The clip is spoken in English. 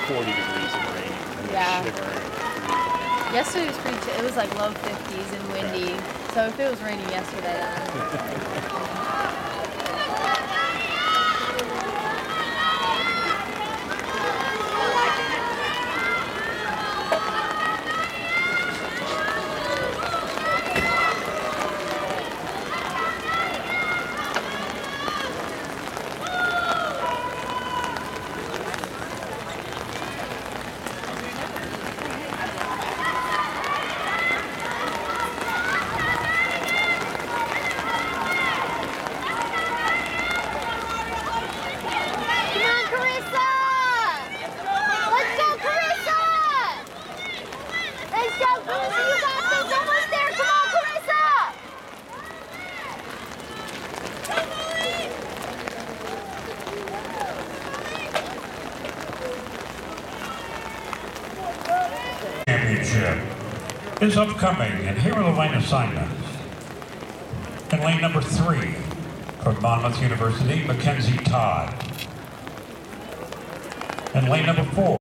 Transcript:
40 degrees and rain. Yeah. Shivering. Yesterday was pretty chill. It was like low 50s and windy. Okay. So if it was raining yesterday, then... Championship is upcoming, and here are the lane assignments. In lane number 3, from Monmouth University, Mackenzie Todd. In lane number 4.